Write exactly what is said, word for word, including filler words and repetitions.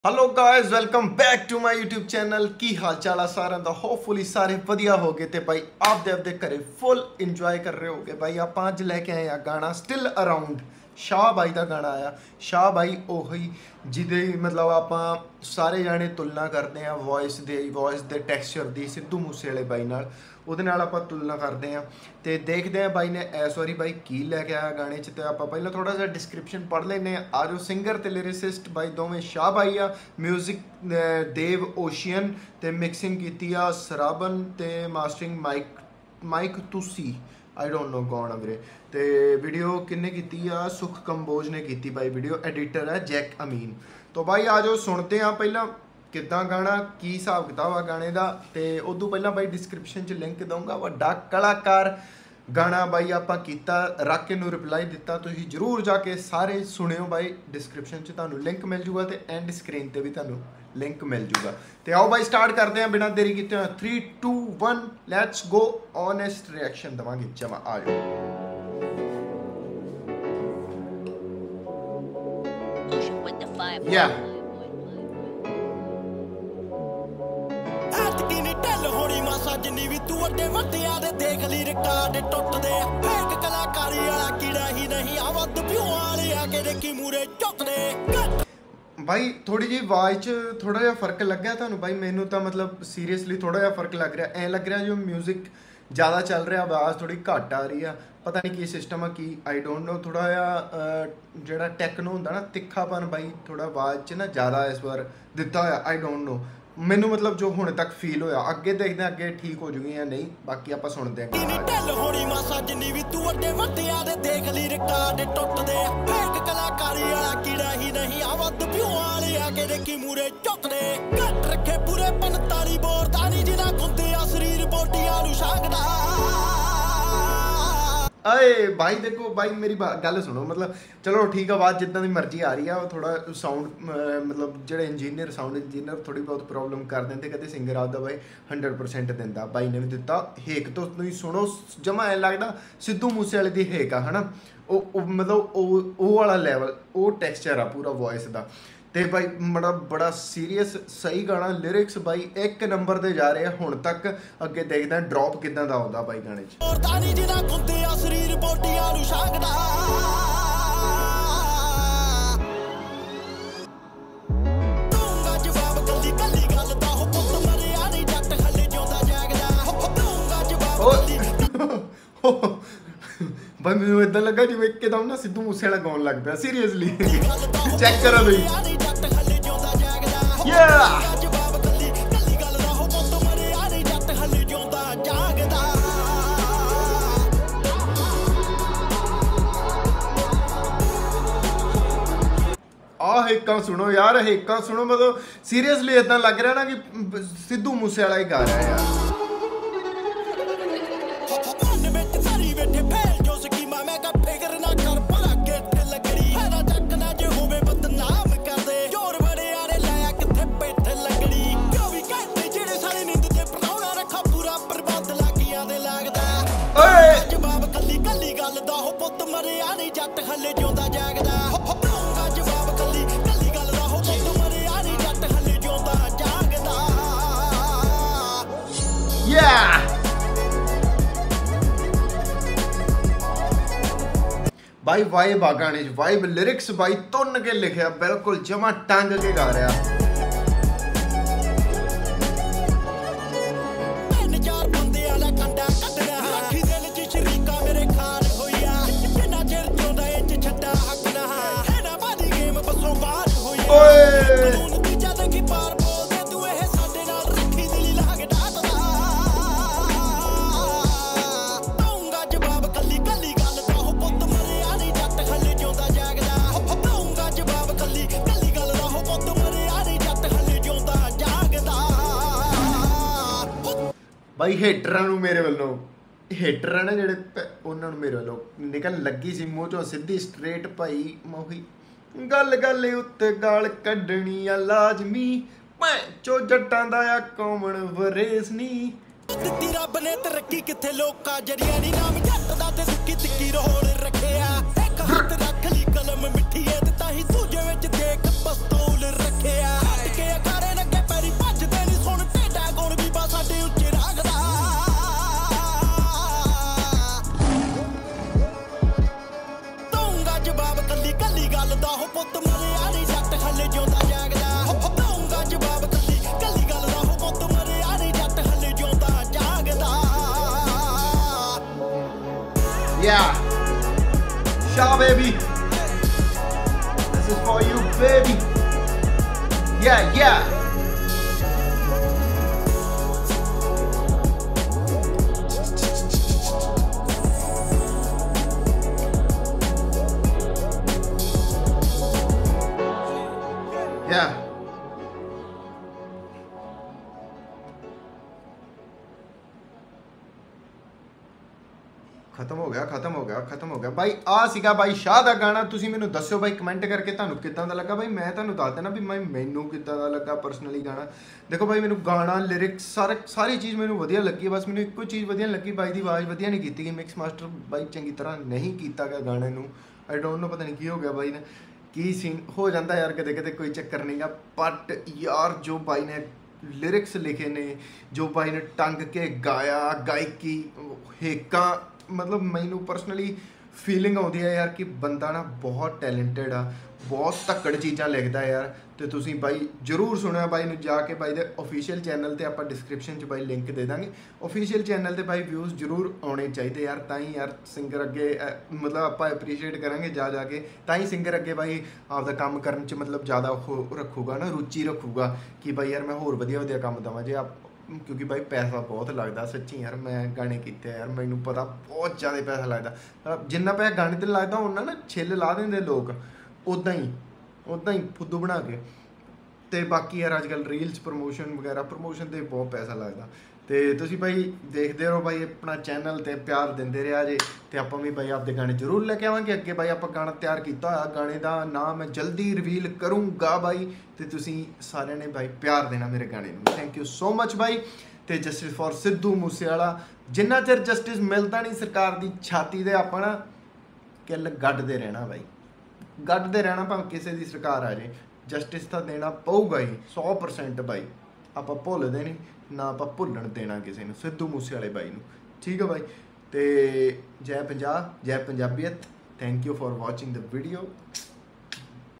Hello guys welcome back to my YouTube channel. की हाल चाल है सारे का? होपफुली सारे वधिया हो गए तो भाई आप दे आपदे घरे फुल इंजॉय कर रहे होगे। भाई आप अज लैके आए हैं गाना स्टिल अराउंड। शाह भाई का गाना आया। शाह भाई ओही जिदे मतलब आप सारे जाने तुलना करते हैं वॉइस दे वॉइस दे टैक्सचर की सिद्धू मूसे वाले बाई नाल ਉਹਦੇ ਨਾਲ ਆਪਾਂ तुलना करते हैं तो देखते हैं बाई ने इस वारी बाई की लैके आया गाने च। तो आप पहले थोड़ा सा डिस्क्रिप्शन पढ़ लेने आ जो सिंगर तो लिरिसिस्ट बाई दोवें शाह भाई आ। म्यूजिक देव ओशियन तो मिक्सिंग की आ सराबन तो मास्टरिंग माइक माइक तुसी आई डोंट नो कौन है वीरे। तो वीडियो किन्ने की आ सुख कंबोज ने की बाई। वीडियो एडिटर है जैक अमीन। तो भाई आ जाओ सुनते हैं पहला कितना गाना की हिसाब किताब आ गाने का। तो उदू पहला भाई डिस्क्रिप्शन च लिंक दूंगा। वड्डा कलाकार गाना भाई आप रख के रिप्लाई दिता। तुसीं जरूर जाके सारे सुनियो भाई। डिस्क्रिप्शन च तुहानूं लिंक मिल जूगा तो एंड स्क्रीन पर भी तुहानूं लिंक मिल जूगा। तो आओ भाई स्टार्ट करते हैं बिना देरी किते। Three two one let's go. Honest reaction देवांगे जमा आ जाओ। Yeah. ਜਿੰਨੀ ਵੀ ਤੂੰ ਅੱਡੇ ਵੱਡਿਆਂ ਦੇ ਦੇਖ ਲਈ ਰਿਕਾਰਡ ਟੁੱਟਦੇ ਫੇਕ ਕਲਾਕਾਰੀ ਵਾਲਾ ਕੀੜਾ ਹੀ ਨਹੀਂ ਆ ਵੱਧ ਪਿਓ ਵਾਲੇ ਆ ਕੇ ਦੇਖੀ ਮੂਰੇ ਝੁਕਦੇ। भाई थोड़ी जी आवाज़ च थोड़ा जिहा फर्क लग्या तुहानूं? भाई मैनू तो मतलब सीरीयसली थोड़ा जिहा फर्क लग रहा। ऐ लग रहा जो म्यूजिक ज़्यादा चल रहा आवाज़ थोड़ी घट आ रही है। पता नहीं की सिस्टम है की आई डोंट नो। थोड़ा जिहा जिहड़ा टैक्नो हुंदा ना तिखापन भाई थोड़ा आवाज़ च ना ज़्यादा इस बार दिता होया। आई डोंट नो मैनू मतलब जो हुण तक फील होया। अगे देखते हैं अगे ठीक हो जूगी या नहीं। बाकी आप सुनते हैं। अरे भाई देखो भाई मेरी गल सुनो मतलब चलो ठीक आवाज़ जिदा की मर्जी आ रही है। थोड़ा साउंड मतलब जो इंजीनियर साउंड इंजीनियर थोड़ी बहुत प्रॉब्लम कर देंगे। कभी सिंगर आपका भाई हंड्रड परसेंट दिता। बाई ने भी दिता हेक तो तुम सुनो जमा ऐ लगता सिद्धू मूसे वाले की हेक आ है ना। मतलब वो वाला लैवल वो टैक्सचर आ पूरा वॉइस का। तो भाई बड़ा बड़ा सीरीयस सही गाना। लिरिक्स भाई एक नंबर दे जा रहे हैं हुण तक। अगे देखते हैं ड्रॉप किदां दा आउंदा भाई गाने च। भाई मैं इदा लगा जिवें एकदम ना सिद्धू मूसे वाला गाउन लग पिया सीरीयसली। चेक करो भाई आ हेका सुनो यार। हेका सुनो मतलब सीरीयसली इदा लग रहा ना कि सिद्धू मूसे वाला ही गा रहा है यार। भाई वाइब आ गाने वाइब लिरिक्स भाई तुन के लिखे बिल्कुल जमा टंग के गा रहा। भाई हेटरां नूं मेरे वालों हेटर है ना जेडे उन्होंने मेरे वालों निकल लगी सी मूँह चों सीधी स्ट्रेट भाई मोही गल गल उत्ते गाल कड्ढनी आ लाजमी चो जट्टां दा आ कौमण वरेस नी। रब ने तरक्की किथे लोका जरिया नी नाम जट दा ते सुक्की तिक्की रोल रखिया एक हाथ रख ली कलम मिठी है ते ताही दूजे विच देख पस्तौल रखिया। Yeah, Sha baby, this is for you baby. Yeah, yeah. Yeah. ਖਤਮ ਹੋ ਗਿਆ ਖਤਮ ਹੋ ਗਿਆ ਖਤਮ ਹੋ ਗਿਆ ਬਾਈ। ਆ ਸੀਗਾ ਬਾਈ ਸ਼ਾਹ ਦਾ ਗਾਣਾ। ਤੁਸੀਂ ਮੈਨੂੰ ਦੱਸਿਓ ਬਾਈ ਕਮੈਂਟ ਕਰਕੇ ਤੁਹਾਨੂੰ ਕਿੱਦਾਂ ਦਾ ਲੱਗਾ ਬਾਈ। ਮੈਂ ਤੁਹਾਨੂੰ ਦੱਸ ਦੇਣਾ ਵੀ ਮੈਂ ਮੈਨੂੰ ਕਿੱਦਾਂ ਦਾ ਲੱਗਾ ਪਰਸਨਲੀ ਗਾਣਾ। ਦੇਖੋ ਬਾਈ ਮੈਨੂੰ ਗਾਣਾ ਲਿਰਿਕਸ ਸਾਰ ਸਾਰੀ ਚੀਜ਼ ਮੈਨੂੰ ਵਧੀਆ ਲੱਗੀ, ਬਸ ਮੈਨੂੰ ਇੱਕੋ ਚੀਜ਼ ਵਧੀਆ ਲੱਗੀ, ਬਾਈ ਦੀ ਆਵਾਜ਼ ਵਧੀਆ ਨਹੀਂ ਕੀਤੀ ਗਈ, ਮਿਕਸ ਮਾਸਟਰ ਬਾਈ ਚੰਗੀ ਤਰ੍ਹਾਂ ਨਹੀਂ ਕੀਤਾ ਗਿਆ ਗਾਣੇ ਨੂੰ। ਆਈ ਡੋਂਟ ਨੋ ਪਤਾ ਨਹੀਂ ਕੀ ਹੋ ਗਿਆ ਬਾਈ ਨੇ, ਕੀ ਸੀਨ ਹੋ ਜਾਂਦਾ ਯਾਰ ਕਦੇ ਕਦੇ, ਕੋਈ ਚੱਕਰ ਨਹੀਂ ਗਾ। ਬਟ ਯਾਰ ਜੋ ਬਾਈ ਨੇ ਲਿਰਿਕਸ ਲਿਖੇ ਨੇ, ਜੋ ਬਾਈ ਨੇ ਟੰਗ ਕੇ ਗਾਇਆ, ਗਾਇਕੀ ਹੇਕਾਂ, ਮਤਲਬ ਮੈਨੂੰ ਪਰਸਨਲੀ ਫੀਲਿੰਗ ਆਉਂਦੀ ਹੈ ਯਾਰ ਕਿ ਬੰਦਾ ਨਾ ਬਹੁਤ ਟੈਲੈਂਟਡ ਆ, ਬਹੁਤ ਧੱਕੜ ਚੀਜ਼ਾਂ ਲਿਖਦਾ ਯਾਰ। ਤੇ ਤੁਸੀਂ ਬਾਈ ਜ਼ਰੂਰ ਸੁਣਿਆ ਬਾਈ ਨੂੰ ਜਾ ਕੇ, ਬਾਈ ਦੇ ਅਫੀਸ਼ੀਅਲ ਚੈਨਲ ਤੇ ਆਪਾਂ ਡਿਸਕ੍ਰਿਪਸ਼ਨ 'ਚ ਬਾਈ ਲਿੰਕ ਦੇ ਦਾਂਗੇ। ਅਫੀਸ਼ੀਅਲ ਚੈਨਲ ਤੇ ਬਾਈ ਵਿਊਜ਼ ਜ਼ਰੂਰ ਆਉਣੇ ਚਾਹੀਦੇ ਯਾਰ, ਤਾਂ ਹੀ ਯਾਰ ਸਿੰਗਰ ਅੱਗੇ ਮਤਲਬ ਆਪਾਂ ਐਪਰੀਸ਼ੀਏਟ ਕਰਾਂਗੇ ਜਾ ਜਾ ਕੇ, ਤਾਂ ਹੀ ਸਿੰਗਰ ਅੱਗੇ ਬਾਈ ਆਪਦਾ ਕੰਮ ਕਰਨ 'ਚ ਮਤਲਬ ਜ਼ਿਆਦਾ ਉਹ ਰੱਖੂਗਾ ਨਾ, ਰੁਚੀ ਰੱਖੂਗਾ ਕਿ ਬਾਈ ਯਾਰ ਮੈਂ ਹੋਰ ਵਧੀਆ ਵਧੀਆ ਕੰਮ ਦੇਵਾਂ। ਜੇ ਆਪ ਕਿਉਂਕਿ ਬਾਈ ਪੈਸਾ ਬਹੁਤ ਲੱਗਦਾ ਸੱਚੀ ਯਾਰ, ਮੈਂ ਗਾਣੇ ਕੀਤੇ ਯਾਰ, ਮੈਨੂੰ ਪਤਾ ਬਹੁਤ ਜ਼ਿਆਦਾ ਪੈਸਾ ਲੱਗਦਾ। ਜਿੰਨਾ ਪੈਸਾ ਗਾਣੇ 'ਤੇ ਲੱਗਦਾ ਉਹਨਾਂ ਨਾ ਛਿੱਲ ਲਾ ਦਿੰਦੇ ਲੋਕ, ਉੱਦਾਂ ਹੀ ਉੱਦਾਂ ਹੀ ਫੁੱਦੂ ਬਣਾ ਕੇ। ਅਤੇ ਬਾਕੀ ਯਾਰ ਅੱਜ ਕੱਲ੍ਹ ਰੀਲਸ ਪ੍ਰਮੋਸ਼ਨ ਵਗੈਰਾ, ਪ੍ਰਮੋਸ਼ਨ 'ਤੇ ਬਹੁਤ ਪੈਸਾ ਲੱਗਦਾ। ਅਤੇ ਤੁਸੀਂ ਬਾਈ ਦੇਖਦੇ ਰਹੋ ਬਾਈ ਆਪਣਾ ਚੈਨਲ 'ਤੇ ਪਿਆਰ ਦਿੰਦੇ ਰਿਹਾ ਜੇ, ਅਤੇ ਆਪਾਂ ਵੀ ਬਾਈ ਆਪਦੇ ਗਾਣੇ ਜ਼ਰੂਰ ਲੈ ਕੇ ਆਵਾਂਗੇ ਅੱਗੇ। ਬਾਈ ਆਪਾਂ ਗਾਣਾ ਤਿਆਰ ਕੀਤਾ ਹੋਇਆ, ਗਾਣੇ ਦਾ ਨਾਮ ਮੈਂ ਜਲਦੀ ਰਿਵੀਲ ਕਰੂੰਗਾ ਬਾਈ, ਅਤੇ ਤੁਸੀਂ ਸਾਰਿਆਂ ਨੇ ਬਾਈ ਪਿਆਰ ਦੇਣਾ ਮੇਰੇ ਗਾਣੇ ਨੂੰ। ਥੈਂਕ ਯੂ ਸੋ ਮਚ ਬਾਈ। ਅਤੇ ਜਸਟਿਸ ਫॉर ਸਿੱਧੂ ਮੂਸੇਵਾਲਾ, ਜਿੰਨਾ ਚਿਰ ਜਸਟਿਸ ਮਿਲਦਾ ਨਹੀਂ ਸਰਕਾਰ ਦੀ ਛਾਤੀ ਦੇ, ਆਪਾਂ ਨਾ ਕਿੱਲ ਗੱਡਦੇ ਰਹਿਣਾ ਬਾਈ, ਗੱਡਦੇ ਰਹਿਣਾ ਭਾਵੇਂ ਕਿਸੇ ਦੀ ਸਰਕਾਰ ਆ ਜੇ, ਜਸਟਿਸ ਤਾਂ ਦੇਣਾ ਪਊਗਾ ਹੀ ਸੌ ਪਰਸੈਂਟ ਬਾਈ। ਆਪਾਂ ਭੁੱਲਦੇ ਨਹੀਂ ਨਾ, ਆਪਾਂ ਭੁੱਲਣ ਦੇਣਾ ਕਿਸੇ ਨੂੰ, ਸਿੱਧੂ ਮੂਸੇਵਾਲੇ ਬਾਈ ਨੂੰ। ਠੀਕ ਹੈ ਬਾਈ, ਅਤੇ ਜੈ ਪੰਜਾਬ, ਜੈ ਪੰਜਾਬੀਅਤ। Thank you for watching the video.